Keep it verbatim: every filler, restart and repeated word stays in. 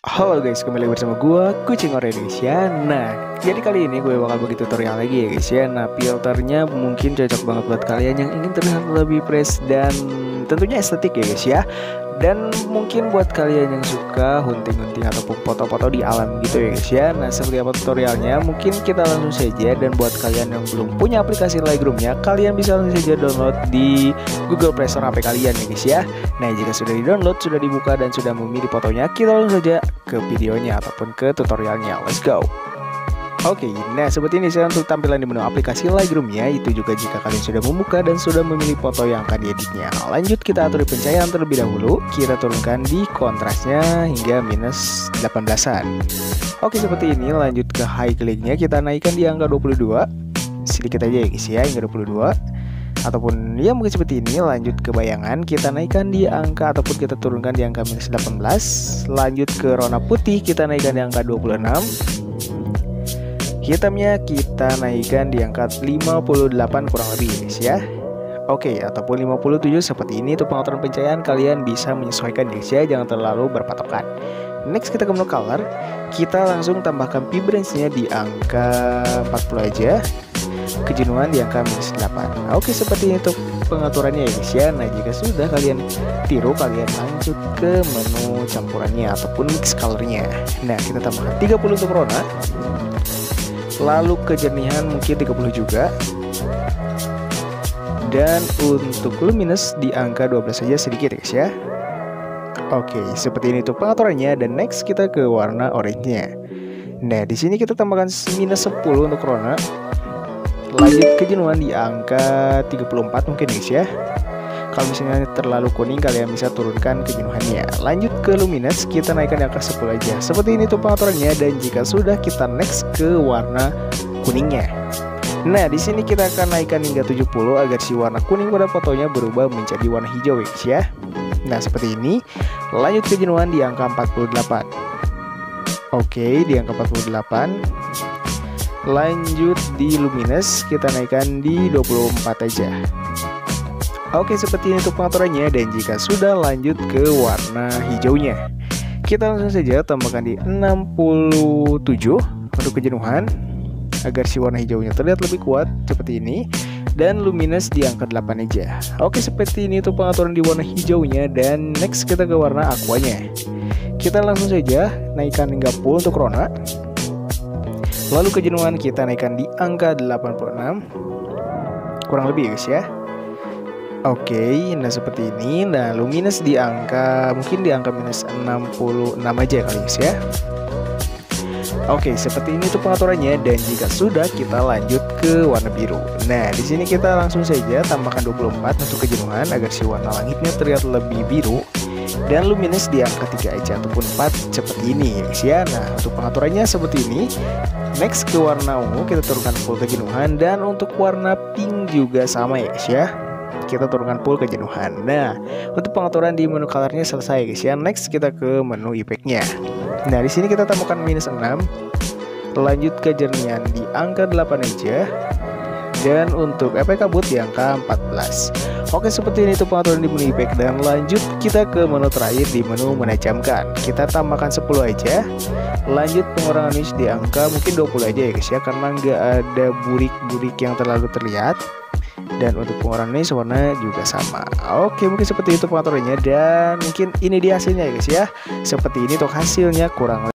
Halo guys, kembali bersama gua Kucing Ore Indonesia. Nah, jadi kali ini gue bakal bagi tutorial lagi ya guys ya. Nah, filternya mungkin cocok banget buat kalian yang ingin terlihat lebih fresh dan tentunya estetik ya guys ya. Dan mungkin buat kalian yang suka hunting-hunting ataupun foto-foto di alam gitu ya guys ya. Nah, seperti apa tutorialnya? Mungkin kita langsung saja. Dan buat kalian yang belum punya aplikasi Lightroom-nya, kalian bisa langsung saja download di Google Play Store H P kalian ya guys ya. Nah, jika sudah di-download, sudah dibuka dan sudah memilih fotonya, kita langsung saja ke videonya ataupun ke tutorialnya. Let's go. Oke, nah seperti ini saya untuk tampilan di menu aplikasi Lightroom-nya. Itu juga jika kalian sudah membuka dan sudah memilih foto yang akan dieditnya. Lanjut kita atur di pencahayaan terlebih dahulu. Kita turunkan di kontrasnya hingga minus delapan belasan. Oke, seperti ini. Lanjut ke high click-nya, kita naikkan di angka dua puluh dua. Sedikit aja ya guys ya, hingga dua puluh dua. Ataupun ya mungkin seperti ini. Lanjut ke bayangan, kita naikkan di angka ataupun kita turunkan di angka minus delapan belas. Lanjut ke warna putih, kita naikkan di angka dua puluh enam. Hitamnya kita naikkan di angka lima puluh delapan kurang lebih guys ya. Oke, ataupun lima puluh tujuh seperti ini. Untuk pengaturan pencahayaan kalian bisa menyesuaikan guys ya, jangan terlalu berpatokan. Next kita ke menu color, kita langsung tambahkan vibrance-nya di angka empat puluh aja. Kejenuhan di angka minus delapan. Oke, seperti ini untuk pengaturannya ya guys ya. Nah, jika sudah kalian tiru, kalian lanjut ke menu campurannya ataupun mix colornya. Nah, kita tambahkan tiga puluh untuk warna. Lalu kejernihan mungkin tiga puluh juga. Dan untuk luminous di angka dua belas saja sedikit guys ya. Oke, seperti ini untuk pengaturannya. Dan next kita ke warna orange-nya. Nah, di sini kita tambahkan minus sepuluh untuk warna. Lanjut kejenuhan di angka tiga puluh empat mungkin guys ya. Kalau misalnya terlalu kuning, kalian bisa turunkan kejenuhannya. Lanjut ke luminous, kita naikkan di angka sepuluh aja. Seperti ini tuh pengaturannya. Dan jika sudah, kita next ke warna kuningnya. Nah, di sini kita akan naikkan hingga tujuh puluh agar si warna kuning pada fotonya berubah menjadi warna hijau guys ya. Nah, seperti ini. Lanjut kejenuhan di angka empat puluh delapan. Oke, di angka empat puluh delapan. Lanjut di luminous, kita naikkan di dua puluh empat aja. Oke, seperti ini untuk pengaturannya. Dan jika sudah, lanjut ke warna hijaunya. Kita langsung saja tambahkan di enam puluh tujuh untuk kejenuhan agar si warna hijaunya terlihat lebih kuat seperti ini. Dan luminous di angka delapan aja. Oke, seperti ini untuk pengaturan di warna hijaunya. Dan next kita ke warna aquanya. Kita langsung saja naikkan hingga full untuk warna. Lalu kejenuhan kita naikkan di angka delapan puluh enam kurang lebih guys ya. Oke, nah seperti ini. Nah, luminous di angka mungkin di angka minus enam puluh enam aja kali guys ya. Oke, seperti ini tuh pengaturannya. Dan jika sudah, kita lanjut ke warna biru. Nah, di sini kita langsung saja tambahkan dua puluh empat untuk kejenuhan agar si warna langitnya terlihat lebih biru. Dan luminous di angka tiga aja ataupun empat seperti ini guys ya. Nah, untuk pengaturannya seperti ini. Next ke warna ungu, kita turunkan full kejenuhan. Dan untuk warna pink juga sama ya guys ya, kita turunkan full kejenuhan. Nah, untuk pengaturan di menu colornya selesai guys ya. Next kita ke menu efeknya. Nah, di sini kita tambahkan minus enam. Lanjut kejernihan di angka delapan aja. Dan untuk efek kabut di angka empat belas. Oke, seperti ini tuh pengaturan di menu efek. Dan lanjut kita ke menu terakhir di menu menajamkan. Kita tambahkan sepuluh aja. Lanjut pengurangan noise di angka mungkin dua puluh aja ya guys ya, karena nggak ada burik-burik yang terlalu terlihat. Dan untuk pengurangan noise warna juga sama. Oke, mungkin seperti itu pengaturannya. Dan mungkin ini dia hasilnya ya guys ya. Seperti ini tuh hasilnya kurang